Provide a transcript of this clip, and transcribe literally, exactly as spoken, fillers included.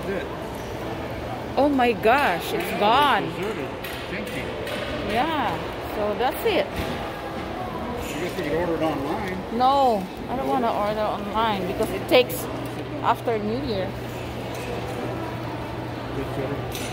That's it. Oh my gosh, it's gone. Deserted. Empty. Yeah, so that's it. I guess we could order it online. No, I don't want to order online because it takes after New Year. Good,